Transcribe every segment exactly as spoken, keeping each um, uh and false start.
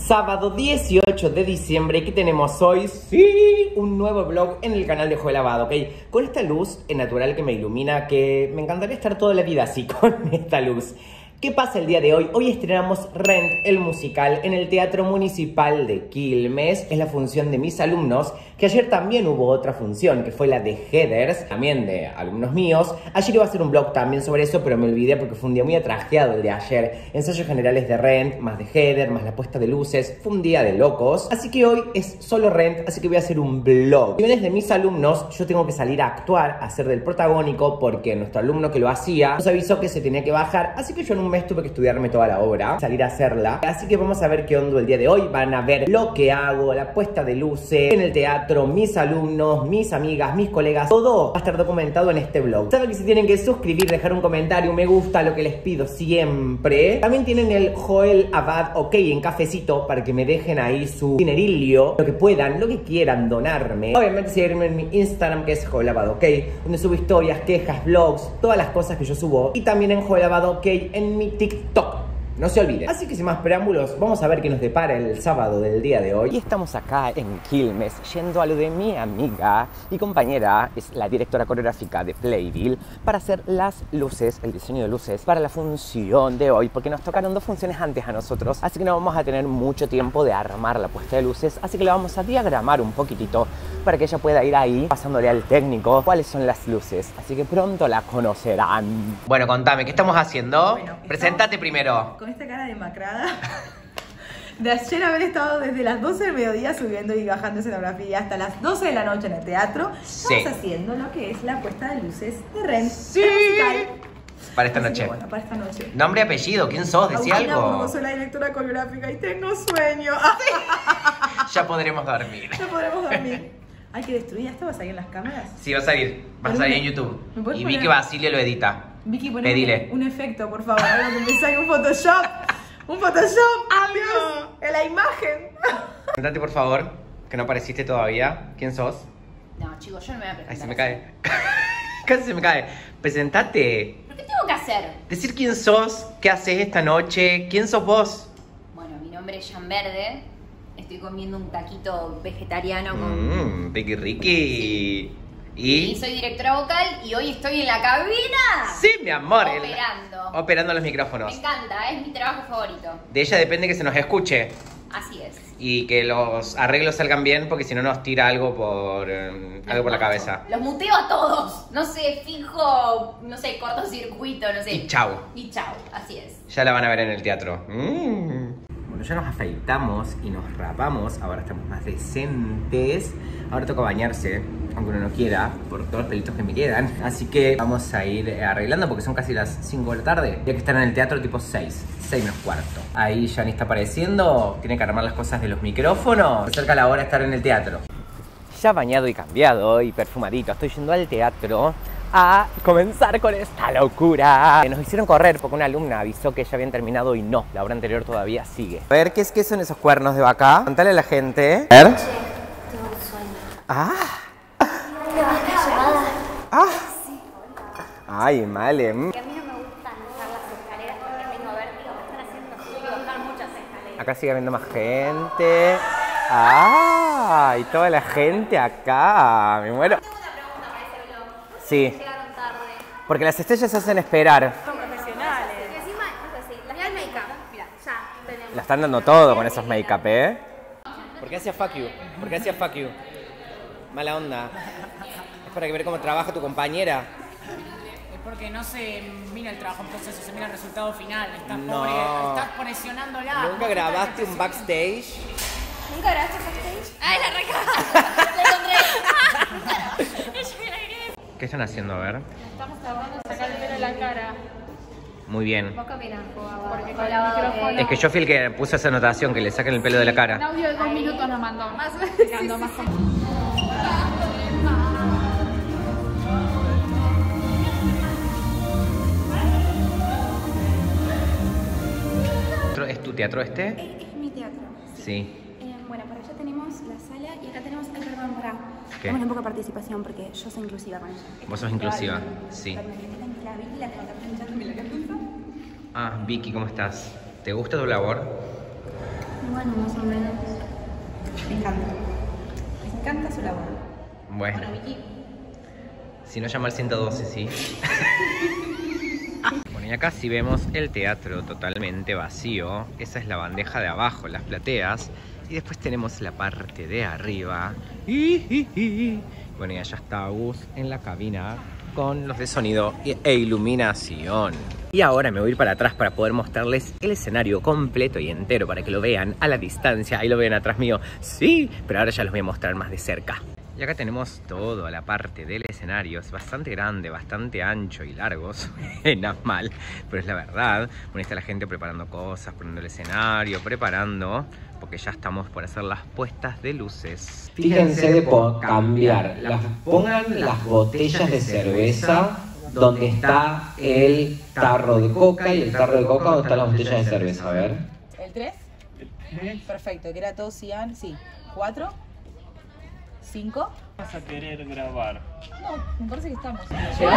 Sábado dieciocho de diciembre, ¿qué tenemos hoy? Sí, un nuevo vlog en el canal de Joel Abad, ¿ok? Con esta luz natural que me ilumina, que me encantaría estar toda la vida así, con esta luz. ¿Qué pasa el día de hoy? Hoy estrenamos Rent, el musical, en el Teatro Municipal de Quilmes. Es la función de mis alumnos, que ayer también hubo otra función, que fue la de Heathers, también de alumnos míos. Ayer iba a hacer un vlog también sobre eso, pero me olvidé porque fue un día muy atrajeado el de ayer. Ensayos generales de Rent, más de Heather, más la puesta de luces. Fue un día de locos. Así que hoy es solo Rent, así que voy a hacer un vlog. Si vienes de mis alumnos, yo tengo que salir a actuar, a ser del protagónico, porque nuestro alumno que lo hacía nos avisó que se tenía que bajar, así que yo en un mes tuve que estudiarme toda la obra, salir a hacerla. Así que vamos a ver qué onda el día de hoy. Van a ver lo que hago, la puesta de luces en el teatro, mis alumnos, mis amigas, mis colegas. Todo va a estar documentado en este vlog. Saben que se tienen que suscribir, dejar un comentario, un me gusta, lo que les pido siempre. También tienen el Joel Abad OK en cafecito para que me dejen ahí su dinerillo, lo que puedan, lo que quieran donarme. Obviamente seguirme en mi Instagram, que es Joel Abad OK, donde subo historias, quejas, vlogs, todas las cosas que yo subo. Y también en Joel Abad OK en mi TikTok. No se olviden. Así que sin más preámbulos, vamos a ver qué nos depara el sábado del día de hoy. Y estamos acá en Quilmes, yendo a lo de mi amiga y compañera, es la directora coreográfica de Playbill, para hacer las luces, el diseño de luces, para la función de hoy, porque nos tocaron dos funciones antes a nosotros, así que no vamos a tener mucho tiempo de armar la puesta de luces, así que la vamos a diagramar un poquitito para que ella pueda ir ahí, pasándole al técnico cuáles son las luces, así que pronto la conocerán. Bueno, contame, ¿qué estamos haciendo? Bueno, preséntate primero. Con esta cara demacrada de ayer haber estado desde las doce del mediodía subiendo y bajando escenografía hasta las doce de la noche en el teatro. Sí. Estamos haciendo lo que es la puesta de luces de Rent. Sí. Para esta Así noche. que bueno, para esta noche. Nombre y apellido, ¿quién sos? Decí Agustina algo. Burgos, soy la directora coreográfica y tengo sueño. Ya podremos dormir. Ya podremos dormir. Hay que destruir esto, ¿va a salir en las cámaras? Sí, va a salir. Va a salir en YouTube. ¿Me puedes Y poner- Vicky Basilio lo edita. Vicky, poneme Pedile. un efecto, por favor. Algo que me salga un Photoshop. Un Photoshop. Dios, en la imagen. Presentate, por favor, que no apareciste todavía. ¿Quién sos? No, chicos, yo no me voy a presentar. Ay, se me cae. Casi se me cae. Presentate. ¿Pero qué tengo que hacer? Decir quién sos, qué haces esta noche, quién sos vos. Bueno, mi nombre es Jan Verde. Estoy comiendo un taquito vegetariano con... Mmm, Ricky Ricky. Y ¿Y? soy directora vocal y hoy estoy en la cabina. Sí, mi amor. el- Operando. Operando los Me micrófonos. encanta, es mi trabajo favorito. De ella depende que se nos escuche. Así es. Y que los arreglos salgan bien, porque si no nos tira algo por eh, algo por la cabeza. Los muteo a todos. No sé, fijo, no sé, cortocircuito, no sé. Y chau. Y chau, así es. Ya la van a ver en el teatro. Mm. Bueno, ya nos afeitamos y nos rapamos. Ahora estamos más decentes. Ahora toca bañarse, aunque uno no quiera, por todos los pelitos que me quedan. Así que vamos a ir arreglando porque son casi las cinco de la tarde. Ya que están en el teatro tipo seis, seis menos cuarto. Ahí ya ni está apareciendo. Tiene que armar las cosas de los micrófonos. Se acerca la hora de estar en el teatro. Ya bañado y cambiado y perfumadito, estoy yendo al teatro a comenzar con esta locura. Nos hicieron correr porque una alumna avisó que ya habían terminado y no, la obra anterior todavía sigue. A ver, ¿qué, es, qué son esos cuernos de vaca? Contale a la gente. A ver. Che, tengo un sueño. Ah. ¿Te vas a llamada? Ah. Ay, Male. mm. Que a mí no me gustan usar las escaleras porque tengo vértigo. Me están haciendo subir y bajar muchas escaleras. Acá sigue habiendo más gente. Ah, y toda la gente acá. Me muero. Tengo una pregunta para ese vlog. Sí, Llegaron tarde. porque las estrellas se hacen esperar. Son profesionales. Y encima, no sé si, mira el make-up. Mira, ya tenemos. La están dando todo con esos make-up, ¿eh? ¿Por qué hacía fuck you? ¿Por qué hacía fuck you? Mala onda. Es para que ver cómo trabaja tu compañera. Es porque no se mira el trabajo en proceso, se mira el resultado final. Estás, No. pobre, estás presionándola. ¿Nunca grabaste un backstage? ¿Nunca grabaste backstage? ¡Ay, la reca! ¿Qué están haciendo? A ver. Estamos tratando de sacar el pelo de la cara. Muy bien. ¿Vos qué opinás? Porque con el micrófono. Es que yo fui el que puse esa anotación, que le saquen el pelo de la Un cara. audio de dos minutos nos mandó. Más o menos. Más o menos. ¿Es tu teatro este? Es, es mi teatro. Sí. Eh, bueno, por allá tenemos la sala y acá tenemos el perdón para. ¿Qué? Tenemos un poco de participación porque yo soy inclusiva con ella. Vos sos inclusiva, sí. La Vicky, la que me está pinchando mi la cabeza. Ah, Vicky, ¿cómo estás? ¿Te gusta tu labor? Bueno, más o menos. Me encanta. Me encanta su labor. Bueno. Si no llama al ciento doce, sí. Bueno, y acá sí vemos el teatro totalmente vacío. Esa es la bandeja de abajo, las plateas. Y después tenemos la parte de arriba. Bueno, y allá está Agus en la cabina con los de sonido e iluminación. Y ahora me voy a ir para atrás para poder mostrarles el escenario completo y entero para que lo vean a la distancia. Ahí lo ven atrás mío. Sí, pero ahora ya los voy a mostrar más de cerca. Y acá tenemos toda la parte del escenario. Es bastante grande, bastante ancho y largo. Suena mal, pero es la verdad. Bueno, está la gente preparando cosas, poniendo el escenario, preparando, porque ya estamos por hacer las puestas de luces. Fíjense de cambiar. Las, pongan las botellas de cerveza donde está el tarro de coca y el tarro de coca donde están las botellas de cerveza. A ver. ¿El tres? Perfecto, que era todo cian. Sí. ¿Cuatro? ¿Cinco? Vas a querer grabar. No, me parece que estamos.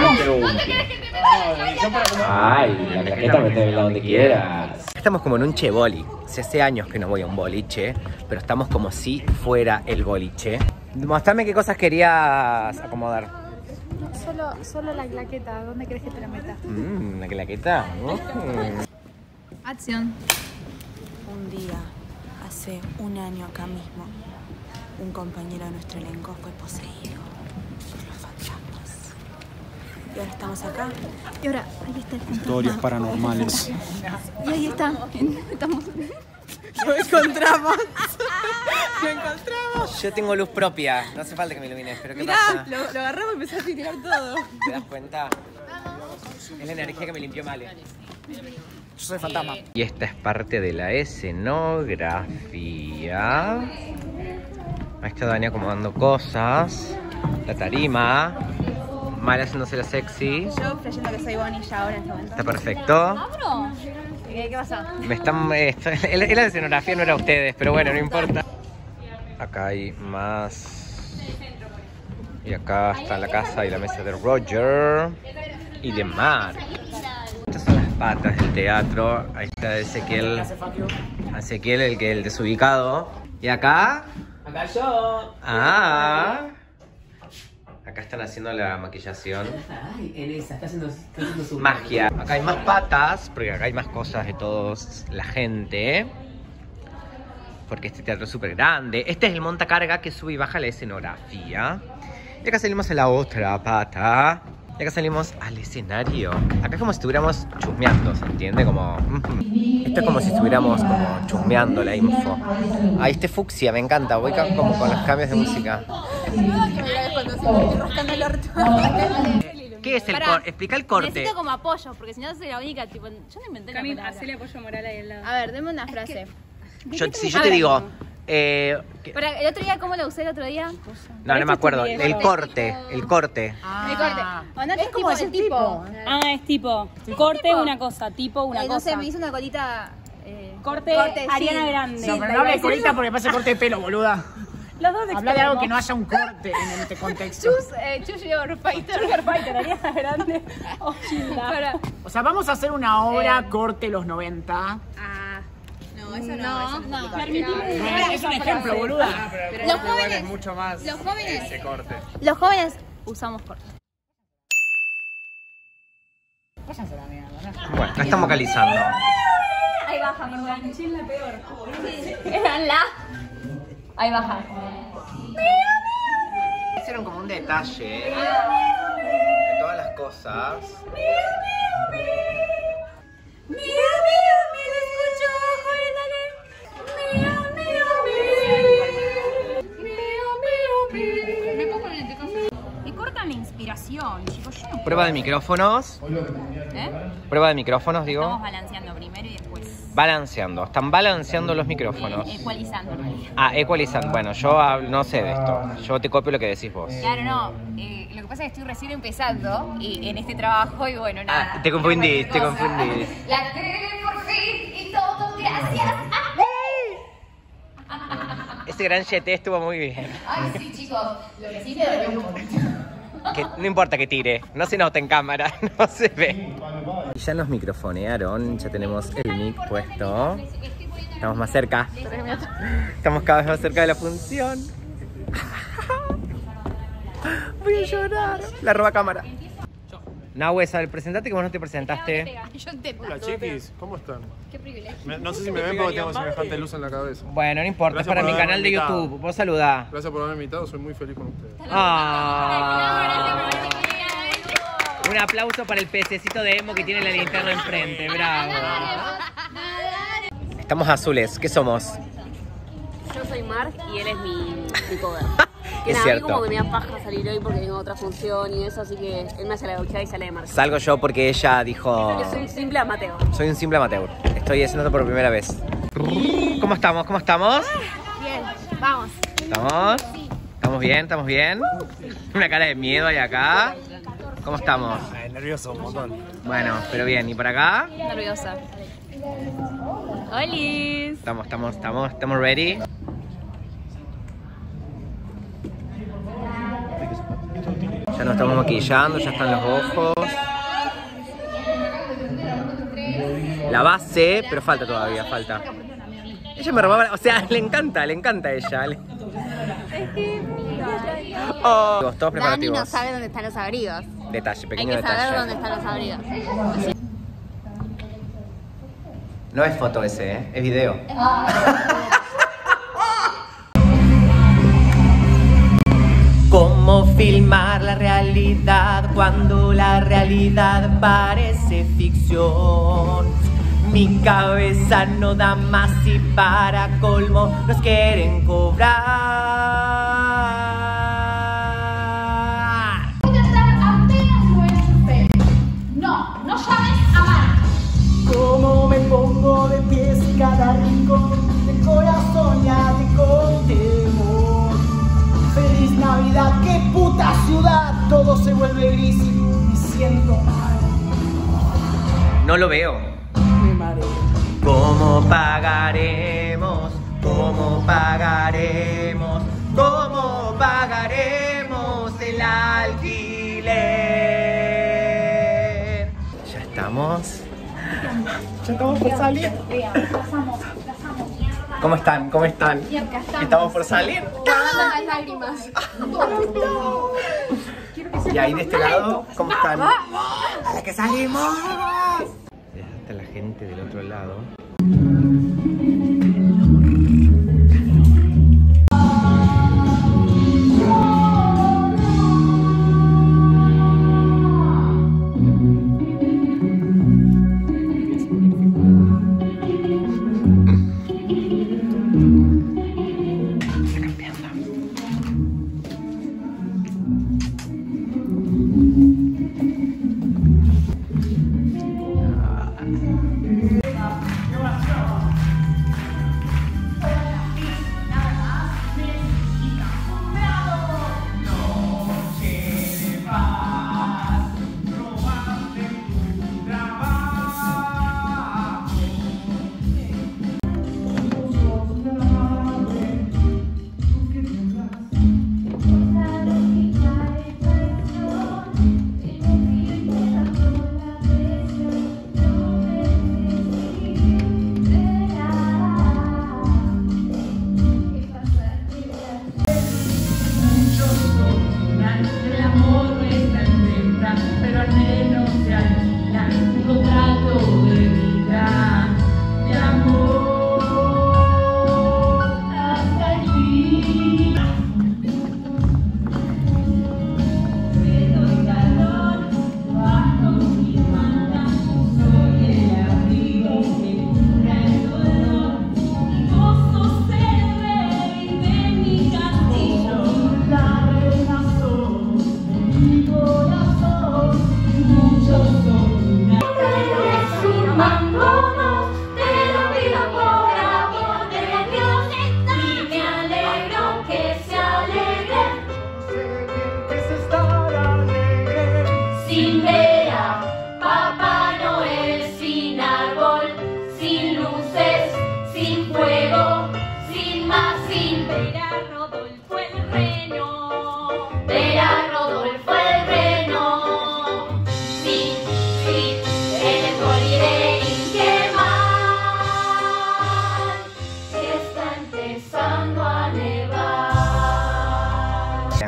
Ay, la claqueta meterla donde quieras. Estamos como en un che boli. Si hace años que no voy a un boliche, pero estamos como si fuera el boliche. Mostrame qué cosas querías acomodar. Solo, solo la claqueta. ¿Dónde crees que te la meta? Mmm, la claqueta. Mm. Acción. Un día, hace un año acá mismo, un compañero de nuestro elenco fue poseído por los fantasmas. Y ahora estamos acá. Y ahora, ahí está el fantasma. Historias paranormales. Y ahí está. Estamos... Lo encontramos. Lo encontramos. Yo tengo luz propia. No hace falta que me ilumines, pero ¿qué Mirá, pasa? lo, lo agarramos y empezamos a tirar todo. ¿Te das cuenta? Es la energía que me limpió mal. Yo soy fantasma. Y esta es parte de la escenografía. Ahí está Dani acomodando cosas. La tarima. Mal haciéndose la sexy. Yo creyendo que soy Bonnie ya ahora en este momento. Está perfecto. ¿Qué, ¿Qué pasa? Me están... Esto, es la escenografía, no era ustedes, pero bueno, no importa. Acá hay más. Y acá está la casa y la mesa de Roger. Y de Mark. Estas son las patas del teatro. Ahí está Ezequiel. Ezequiel, el que el desubicado. Y acá. Acá yo. Ah. Acá están haciendo la maquillación. Ay, en esa, está haciendo, está haciendo su Magia. Acá hay más patas, porque acá hay más cosas de todos la gente. Porque este teatro es súper grande. Este es el montacarga que sube y baja la escenografía. Y acá salimos a la otra pata. Y acá salimos al escenario. Acá es como si estuviéramos chusmeando, ¿se entiende? Como... Esto es como si estuviéramos como chusmeando la info. Ahí este fucsia, me encanta. Voy como con los cambios de música. ¿Qué es el corte? Explica el corte. Necesito como apoyo, porque si no soy la única, tipo, yo no inventé la Cami, palabra. hacele apoyo moral ahí al lado. A ver, deme una frase. Yo, si yo te digo... Eh, que- Pero el otro día, ¿cómo lo usé el otro día? no, no me acuerdo. El corte, el corte. El corte. O no es como el tipo. Ah, es tipo. Corte una cosa, tipo una Eh, no cosa. sé, me hizo una colita. Eh, Corte, corte, Ariana sí. Grande. Sí, No, pero tal no hable de vez. colita porque pasa corte de pelo, boluda. Los dos Habla de algo que no haya un corte en este contexto. Choose, eh, choose your fighter. Sugar Fighter, Ariana Grande o Gilda. Para- O sea, vamos a hacer una obra corte los noventa. Ah, No, eso no. no, eso no. Eh, Es un ejemplo, boluda. Los jóvenes, mucho más los jóvenes, ese corte. los jóvenes usamos corte. Váyanse a la mierda, ¿no? Bueno, la estamos vocalizando. Ahí baja, perdón. la peor. Eran la. Ahí baja. Hicieron como un detalle de todas las cosas. Me cortan la inspiración, chicos. Yo no Prueba de micrófonos. ¿Eh? Prueba de micrófonos, digo. Estamos balanceando primero y después Balanceando. Están balanceando los micrófonos. eh, ecualizando en realidad. Ah, ecualizando. Bueno, yo hablo- no sé de esto. Yo te copio lo que decís vos. Claro, no. Eh, lo que pasa es que estoy recién empezando y en este trabajo y bueno, nada. Ah, te confundís, te Cosas. confundís. La creé por fin y todo gracias. Ese gran yeté estuvo muy bien. Ay, sí, chicos. Lo que sí me dolió un poquito. Que no importa que tire, no se nota en cámara, no se ve. Y ya nos microfonearon, ya tenemos el mic puesto. Estamos más cerca. Estamos cada vez más cerca de la función. Voy a llorar. La roba cámara. Nahue, Sal, presentate que vos no te presentaste. Hola chiquis, ¿cómo están? Qué privilegio. Me- no sé si me ven porque tengo semejante luz en la cabeza. Bueno, no importa, Gracias es para por mi haberme canal de invitado. YouTube. Vos saludá. Gracias por haberme invitado, soy muy feliz con ustedes. Ah. Un aplauso para el pececito de Emo que tiene la linterna enfrente. Bravo. Estamos azules. ¿Qué somos? Yo soy Mark y él es mi, mi cover. Que Es nada, a mí cierto. como que me da paja salir hoy porque tengo otra función y eso, así que él me hace la gauchada y sale de Mark. Salgo yo porque ella dijo... Yo soy un simple amateur. Soy un simple amateur. Estoy haciendo esto por primera vez. ¿Cómo estamos? ¿Cómo estamos? Bien, vamos. ¿Estamos? ¿Estamos bien? ¿Estamos bien? Una cara de miedo hay acá. ¿Cómo estamos? Ay, nervioso, un montón. Bueno, pero bien. ¿Y por acá? Nerviosa. ¡Holis! Estamos, estamos, estamos, estamos ready. Ya nos estamos maquillando, ya están los ojos. La base, pero falta todavía, falta. Ella me robaba, o sea, le encanta, le encanta a ella. Le- Oh, todos Dani preparativos. no sabe dónde están los abrigos. Detalle, Hay pequeño que detalle. saber dónde están los abrigos. No es foto ese, ¿eh? Es video. ¿Cómo filmar la realidad cuando la realidad parece ficción? Mi cabeza no da más y para colmo nos quieren cobrar. Voy a estar apenas lo enchufé. No, no llames a Mark. Cómo me pongo de pies y cada rincón del corazón late con temor. Feliz Navidad, qué puta ciudad, todo se vuelve gris y me siento mal. No lo veo. Me mareo. ¿Cómo pagaremos? ¿Cómo pagaremos? ¿Cómo pagaremos el alquiler? Ya estamos. Ya estamos por salir. ¿Cómo están? ¿Cómo están? ¿Estamos por salir? Cagando las lágrimas. Y ahí de este lado, ¿cómo están? ¡A la que salimos! Está la gente del otro lado.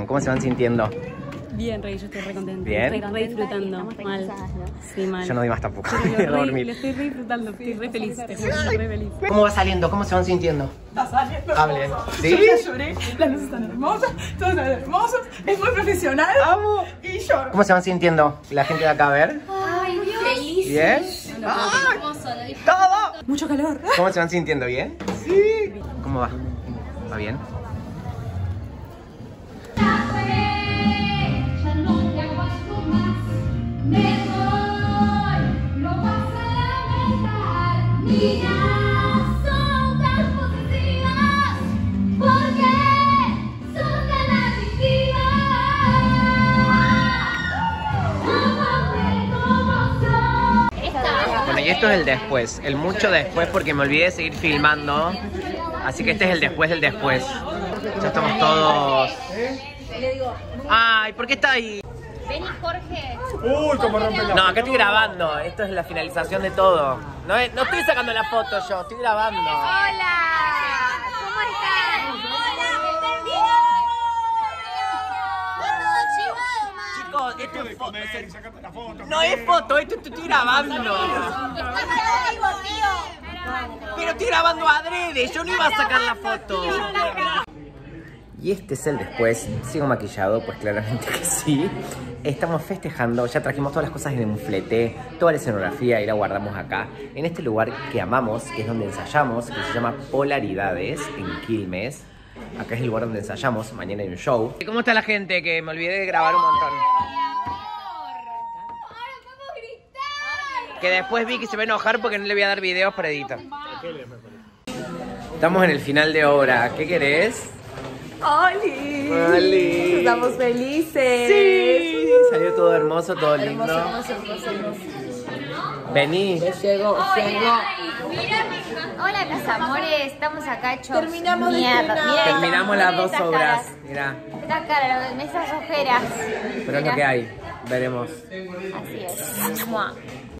¿Cómo se van sintiendo? Bien, Rey, yo estoy re contenta. ¿Bien? Estoy re disfrutando. Mal. Sí, mal. Yo no doy más tampoco. Pero Voy a lo, re, dormir. lo estoy re disfrutando, estoy re feliz. Te juro, estoy re feliz. ¿Cómo va saliendo? ¿Cómo se van sintiendo? Está saliendo. Hablen. ¿Sí? Yo ya lloré, las luces están hermosas, todos están hermosos, es muy profesional. Amo. Y lloro. ¿Cómo se van sintiendo la gente de acá? A ver. Ay, Dios. Feliz. ¿Bien? ¡Todo! Mucho calor. ¿Cómo se van sintiendo? ¿Bien? Sí. ¿Cómo va? ¿Va bien? Ya no te aguanto más. Me voy, no vas a lamentar. Niñas son tan positivas porque son tan adictivas. Amame como son. Bueno, y esto es el después. El mucho después porque me olvidé de seguir filmando. Así que este es el después del después. Ya estamos todos... Ay, ¿por qué está ahí? Vení, Jorge. Uy, cómo rompe la... No, acá estoy grabando. Esto es la finalización de todo. No, es- no estoy sacando la foto yo, estoy grabando. Hola. ¿Cómo estás? Chicos, esto es foto. No es foto, esto esto estoy grabando. Pero estoy grabando adrede, yo no iba a sacar la foto. Y este es el después. ¿Sigo maquillado? Pues claramente que sí. Estamos festejando, ya trajimos todas las cosas en un flete, toda la escenografía y la guardamos acá, en este lugar que amamos, que es donde ensayamos, que se llama Polaridades, en Quilmes. Acá es el lugar donde ensayamos, mañana hay un show. ¿Cómo está la gente? Que me olvidé de grabar un montón. Que después vi que se va a enojar porque no le voy a dar videos para editar. Estamos en el final de obra, ¿qué querés? ¡Oli! ¡Oli! Estamos felices. Sí, salió todo hermoso, todo lindo. Hermoso, hermoso, hermoso, hermoso. Vení. Llegó, llegó. Hola, mis amores. Estamos acá hechos Terminamos de mierda. estrenar. Mira, Terminamos las mira dos estas obras. caras. Mirá, Esta cara, esas ojeras. pero es lo que hay. Veremos. Así es. Mua.